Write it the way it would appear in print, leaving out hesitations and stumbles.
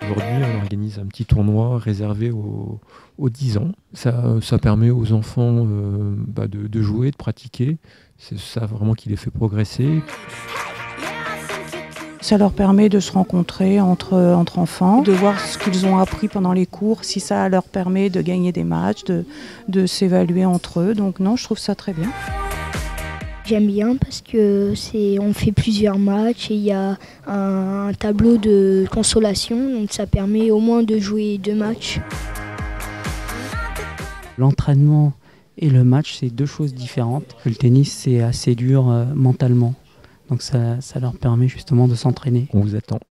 Aujourd'hui, on organise un petit tournoi réservé aux 10 ans. Ça permet aux enfants de jouer, de pratiquer. C'est ça vraiment qui les fait progresser. Ça leur permet de se rencontrer entre enfants, de voir ce qu'ils ont appris pendant les cours, si ça leur permet de gagner des matchs, de s'évaluer entre eux. Donc non, je trouve ça très bien. J'aime bien parce que on fait plusieurs matchs et il y a un tableau de consolation, donc ça permet au moins de jouer 2 matchs. L'entraînement et le match, c'est deux choses différentes. Le tennis, c'est assez dur mentalement. Donc ça leur permet justement de s'entraîner. On vous attend.